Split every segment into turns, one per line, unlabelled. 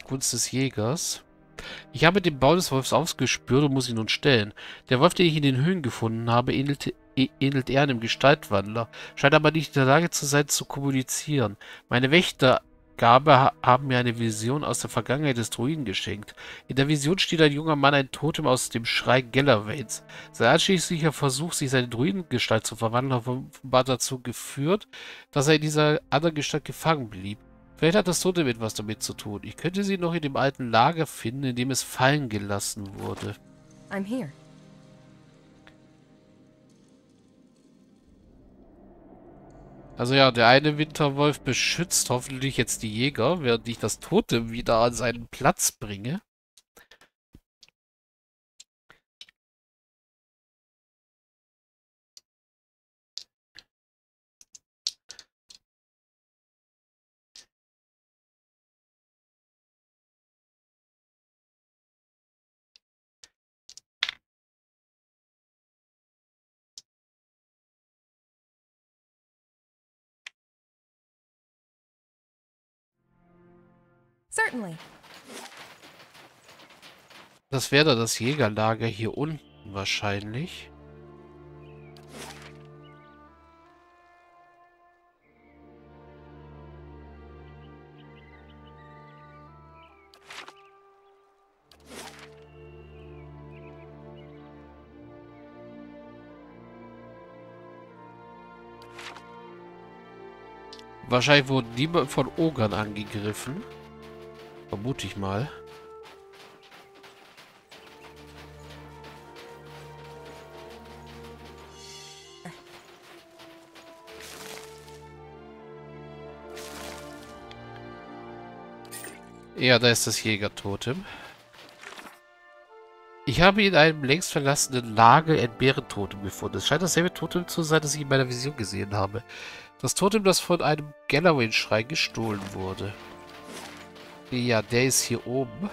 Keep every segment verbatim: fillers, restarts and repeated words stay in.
Gunst des Jägers. Ich habe den Bau des Wolfs ausgespürt und muss ihn nun stellen. Der Wolf, den ich in den Höhlen gefunden habe, ähnelt, ähnelt eher einem Gestaltwandler, scheint aber nicht in der Lage zu sein, zu kommunizieren. Meine Wächtergabe ha haben mir eine Vision aus der Vergangenheit des Druiden geschenkt. In der Vision steht ein junger Mann ein Totem aus dem Schrein Gellerwains. Sein anschließender Versuch, sich seine Druidengestalt zu verwandeln, hat offenbar dazu geführt, dass er in dieser anderen Gestalt gefangen blieb. Vielleicht hat das Totem etwas damit zu tun. Ich könnte sie noch in dem alten Lager finden, in dem es fallen gelassen wurde.
I'm here.
Also ja, der eine Winterwolf beschützt hoffentlich jetzt die Jäger, während ich das Totem wieder an seinen Platz bringe.
Certainly.
Das wäre dann das Jägerlager hier unten wahrscheinlich. Wahrscheinlich wurden die von Ogern angegriffen. Vermute ich mal. Ja, da ist das Jägertotem. Ich habe in einem längst verlassenen Lager ein Bärentotem gefunden. Es scheint dasselbe Totem zu sein, das ich in meiner Vision gesehen habe. Das Totem, das von einem Gellerwain-Schrein gestohlen wurde. Ja, der ist hier oben.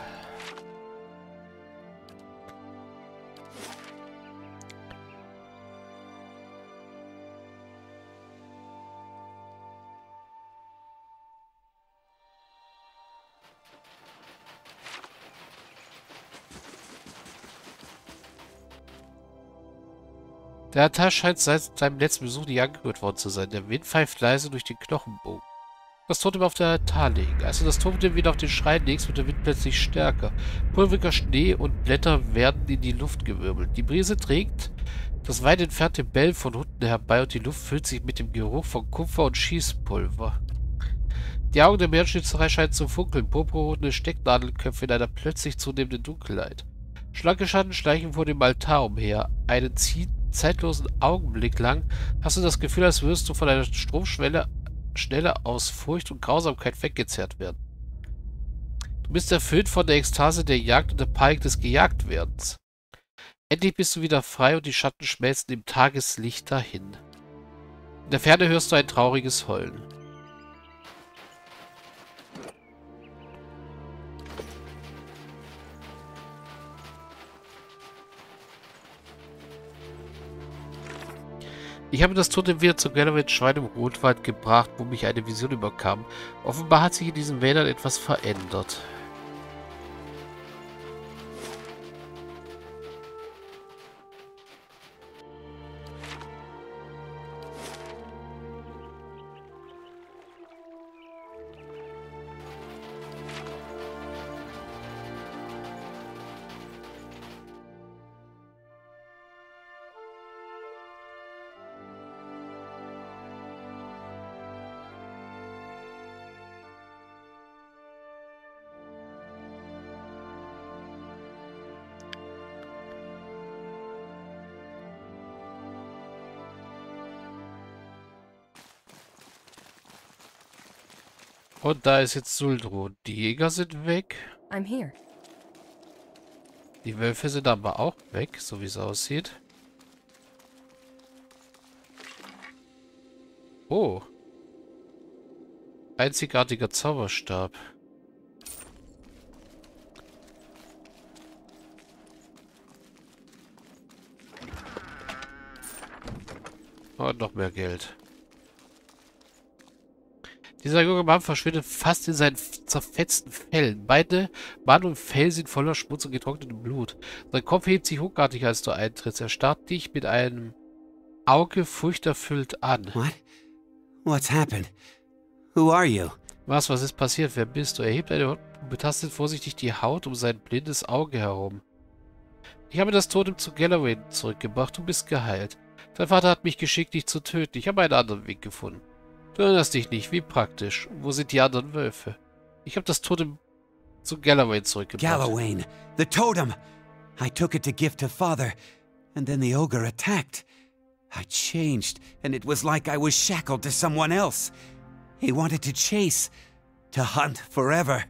Der Altar scheint seit seinem letzten Besuch nicht angerührt worden zu sein. Der Wind pfeift leise durch den Knochenbogen. Das Totem auf der Altar legen. Als du das Totem wieder auf den Schrein legst, wird der Wind plötzlich stärker. Pulveriger Schnee und Blätter werden in die Luft gewirbelt. Die Brise trägt das weit entfernte Bellen von Hunden herbei und die Luft füllt sich mit dem Geruch von Kupfer und Schießpulver. Die Augen der Meerschnitzerei scheinen zu funkeln. Purpurrote Stecknadelköpfe in einer plötzlich zunehmenden Dunkelheit. Schlanke Schatten schleichen vor dem Altar umher. Einen zeitlosen Augenblick lang hast du das Gefühl, als würdest du von einer Stromschwelle schneller aus Furcht und Grausamkeit weggezerrt werden. Du bist erfüllt von der Ekstase der Jagd und der Panik des Gejagtwerdens. Endlich bist du wieder frei und die Schatten schmelzen im Tageslicht dahin. In der Ferne hörst du ein trauriges Heulen. Ich habe das Totem wieder zu Gellerwains Schwein im Rotwald gebracht, wo mich eine Vision überkam. Offenbar hat sich in diesen Wäldern etwas verändert. Und da ist jetzt Zuldro. Die Jäger sind weg.
I'm here.
Die Wölfe sind aber auch weg, so wie es aussieht. Oh. Einzigartiger Zauberstab. Und noch mehr Geld. Dieser junge Mann verschwindet fast in seinen zerfetzten Fellen. Beide Mann und Fell sind voller Schmutz und getrocknetem Blut. Sein Kopf hebt sich ruckartig, als du eintrittst. Er starrt dich mit einem Auge furchterfüllt an.
What? What's happened? Who are you?
Was, was ist passiert? Wer bist du? Er hebt eine Hand und betastet vorsichtig die Haut um sein blindes Auge herum. Ich habe das Totem zu Galloway zurückgebracht. Du bist geheilt. Dein Vater hat mich geschickt, dich zu töten. Ich habe einen anderen Weg gefunden. Du erinnerst dich nicht. Wie praktisch. Wo sind die anderen Wölfe? Ich habe das Totem zu Galloway zurückgebracht.
Galloway, the totem! I took it to give to Father, and then the ogre attacked. I changed, and it was like I was shackled to someone else. He wanted to chase, to hunt forever.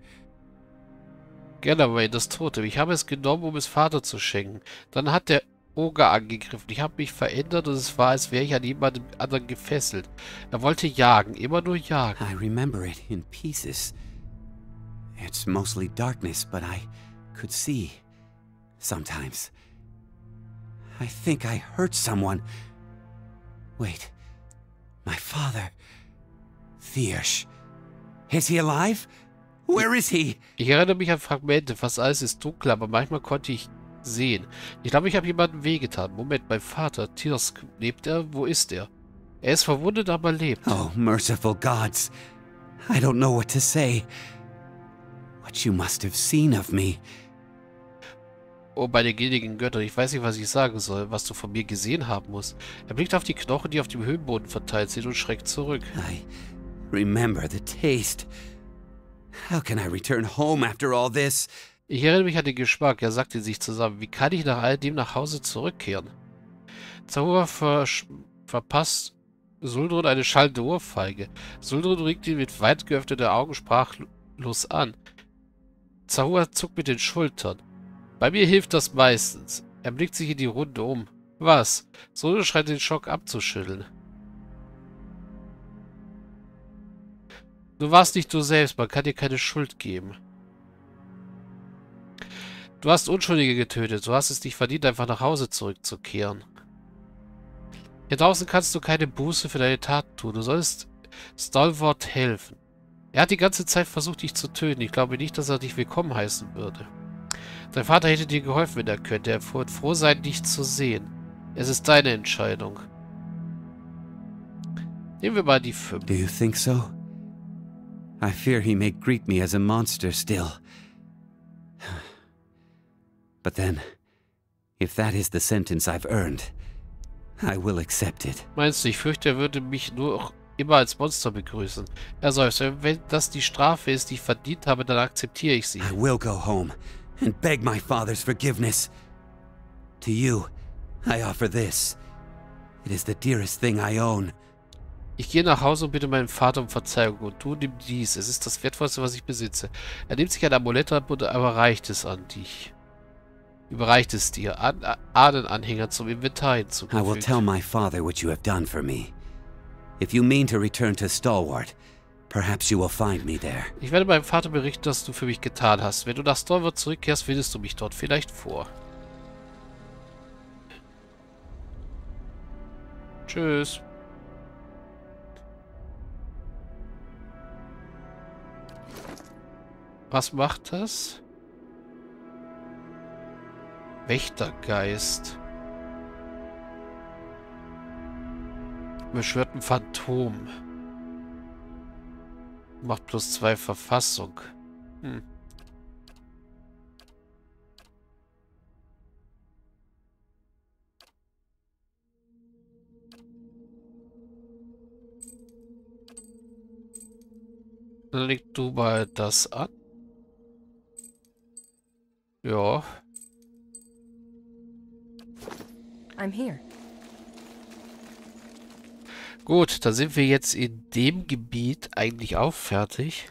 Galloway, das Totem. Ich habe es genommen, um es Vater zu schenken. Dann hat der Oger angegriffen. Ich habe mich verändert und es war, als wäre ich an jemandem anderen gefesselt. Er wollte jagen, immer nur jagen.
I remember it in pieces. It's mostly darkness, but I could see. Sometimes. I think I hurt someone. Wait. My father. Thiersch. Is he alive? Where is he?
Ich erinnere mich an Fragmente. Fast alles ist dunkel, aber manchmal konnte ich sehen. Ich glaube, ich habe jemandem wehgetan. Moment, mein Vater, Tirsk, lebt er? Wo ist er? Er ist verwundet, aber lebt.
Oh, merciful gods. I don't know what to say. What you must have seen of me.
Oh, meine gnädigen Götter, ich weiß nicht, was ich sagen soll, was du von mir gesehen haben musst. Er blickt auf die Knochen, die auf dem Höhenboden verteilt sind und schreckt zurück.
I remember the taste. How can I return home after all this?
Ich erinnere mich an den Geschmack, er sagte sich zusammen. Wie kann ich nach all dem nach Hause zurückkehren? Zahura ver verpasst Suldrun eine schallende Ohrfeige. Suldrun regt ihn mit weit geöffneten Augen sprachlos an. Zahura zuckt mit den Schultern. Bei mir hilft das meistens. Er blickt sich in die Runde um. Was? Suldrun scheint den Schock abzuschütteln. Du warst nicht du selbst, man kann dir keine Schuld geben. Du hast Unschuldige getötet, du hast es nicht verdient, einfach nach Hause zurückzukehren. Hier draußen kannst du keine Buße für deine Taten tun, du sollst Stalwart helfen. Er hat die ganze Zeit versucht, dich zu töten, ich glaube nicht, dass er dich willkommen heißen würde. Dein Vater hätte dir geholfen, wenn er könnte, er wird froh sein, dich zu sehen. Es ist deine Entscheidung. Nehmen wir mal die fünf.
Do you think so? I fear he may greet me as a monster still. But then, if that is the sentence I've earned, I will accept it.
Meinst du, ich fürchte, er würde mich nur immer als Monster begrüßen? Er seufzt, wenn das die Strafe ist, die ich verdient habe, dann akzeptiere ich sie.
I will go home and beg my father's forgiveness. To you, I offer this. It is the dearest thing I own.
Ich gehe nach Hause und bitte meinen Vater um Verzeihung und du nimm dies. Es ist das Wertvollste, was ich besitze. Er nimmt sich ein Amulett ab und überreicht es an dich. Überreicht es dir. An Ahnenanhänger zum Inventar hinzugefügt.
I will tell my father what you have done for me. If you mean to return to Stalwart, perhaps you will find me there.
Ich werde meinem Vater berichten, was du für mich getan hast. Wenn du nach Stalwart zurückkehrst, findest du mich dort vielleicht vor. Tschüss. Was macht das? Wächtergeist. Beschwört ein Phantom. Macht plus zwei Verfassung. Hm. Dann leg du mal das an. Ja.
I'm here.
Gut, da sind wir jetzt in dem Gebiet eigentlich auch fertig.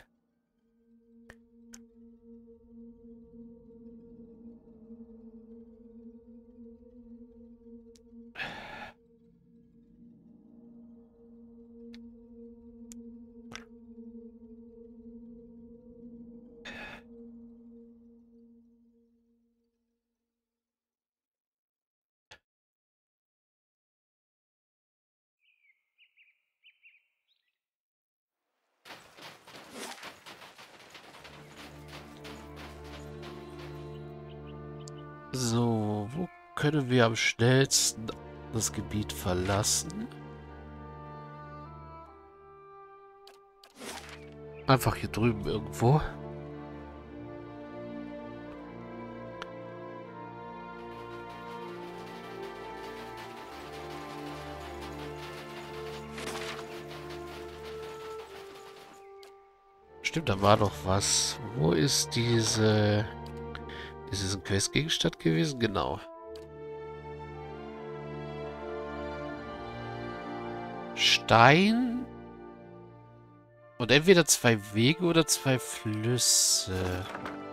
So, wo können wir am schnellsten das Gebiet verlassen? Einfach hier drüben irgendwo. Stimmt, da war doch was. Wo ist diese... Ist es ein Questgegenstand gewesen? Genau. Stein. Und entweder zwei Wege oder zwei Flüsse.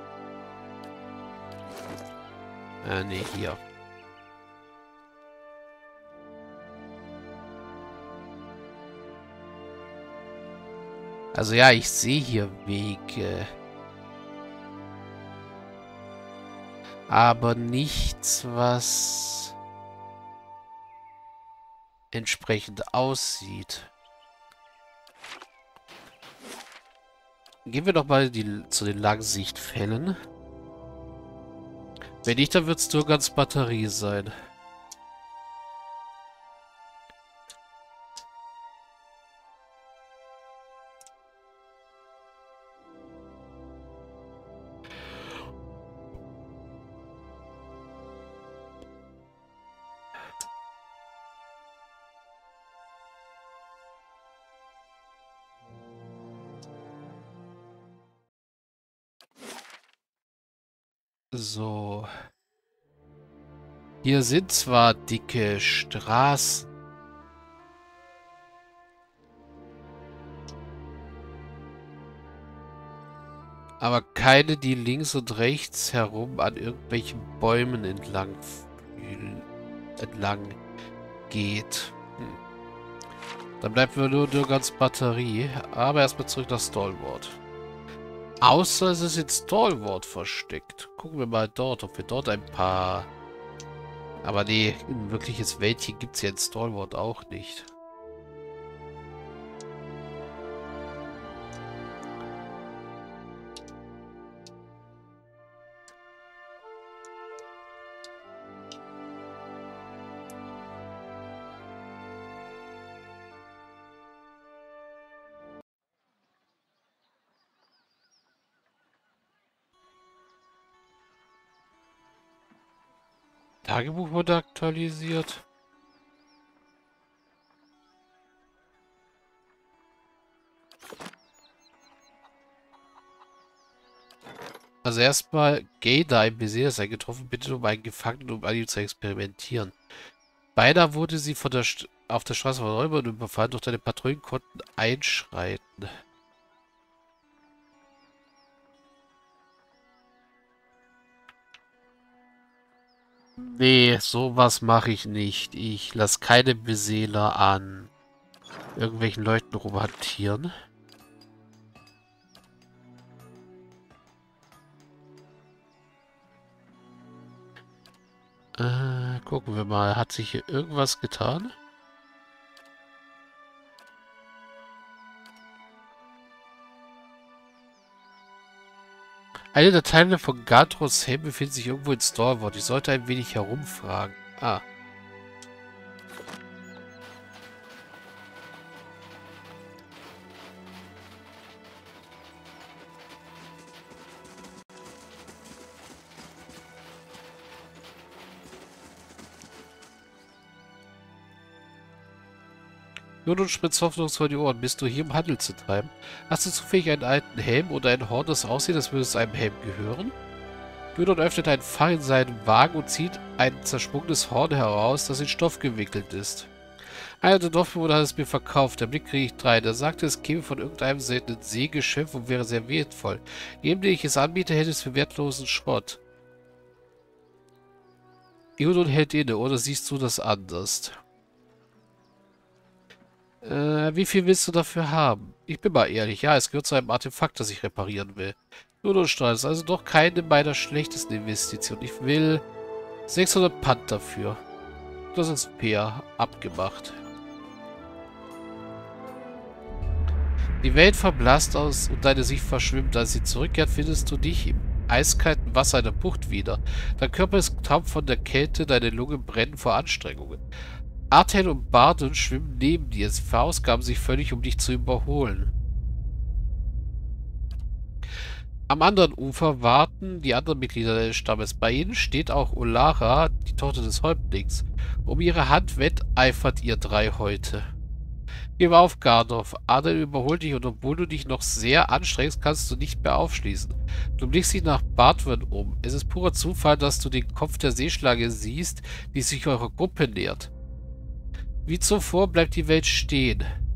Äh, ne, hier. Also ja, ich sehe hier Wege. Aber nichts, was entsprechend aussieht. Gehen wir doch mal die, zu den Langsichtfällen. Wenn nicht, dann wird es nur ganz Batterie sein. So. Hier sind zwar dicke Straßen. Aber keine, die links und rechts herum an irgendwelchen Bäumen entlang, entlang geht. Hm. Dann bleibt mir nur, nur ganz Batterie. Aber erstmal zurück nach Stalwart. Außer es ist in Stalwart versteckt. Gucken wir mal dort, ob wir dort ein paar... Aber nee, ein wirkliches Wäldchen gibt es ja in Stalwart auch nicht. Tagebuch wurde aktualisiert. Also erstmal, Gaida, ein Beseeler, sei getroffen, bitte um einen Gefangenen, um an ihm zu experimentieren. Beinahe wurde sie von der St auf der Straße von Räubern überfallen, doch deine Patrouillen konnten einschreiten. Nee, sowas mache ich nicht. Ich lasse keine Beseeler an irgendwelchen Leuten rumhantieren. Äh, gucken wir mal. Hat sich hier irgendwas getan? Eine der Teile von Gatros Helm befindet sich irgendwo in Stalwart. Ich sollte ein wenig herumfragen. Ah. Nur du spritzt hoffnungsvoll die Ohren. Bist du hier, um Handel zu treiben? Hast du zufällig einen alten Helm oder ein Horn, das aussieht, als würde es einem Helm gehören? Gudrun öffnet ein Fach in seinem Wagen und zieht ein zersprungenes Horn heraus, das in Stoff gewickelt ist. Einer der Dorfbewohner hat es mir verkauft. Der Blick kriege ich drein. Er sagte, es käme von irgendeinem seltenen Seegeschöpf und wäre sehr wertvoll. Jedem, den ich es anbiete, hätte es für wertlosen Schrott. Gudrun hält inne, oder siehst du das anders? Äh, wie viel willst du dafür haben? Ich bin mal ehrlich, ja, es gehört zu einem Artefakt, das ich reparieren will. Nur und Strahl ist also doch keine meiner schlechtesten Investitionen. Ich will sechshundert Pfund dafür. Das ist fair abgemacht. Die Welt verblasst aus und deine Sicht verschwimmt. Als sie zurückkehrt, findest du dich im eiskalten Wasser einer Bucht wieder. Dein Körper ist taub von der Kälte, deine Lungen brennen vor Anstrengungen. Artel und Bardon schwimmen neben dir. Sie verausgaben sich völlig, um dich zu überholen. Am anderen Ufer warten die anderen Mitglieder des Stammes. Bei ihnen steht auch Olara, die Tochter des Häuptlings. Um ihre Hand wetteifert ihr drei heute. Gib auf, Gardorf. Artel überholt dich und obwohl du dich noch sehr anstrengst, kannst du nicht mehr aufschließen. Du blickst dich nach Bardon um. Es ist purer Zufall, dass du den Kopf der Seeschlange siehst, die sich eurer Gruppe nähert. Wie zuvor bleibt die Welt stehen.